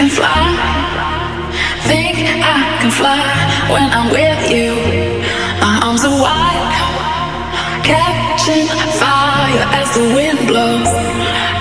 can fly. Think I can fly when I'm with you. My arms are wide, catching fire as the wind blows.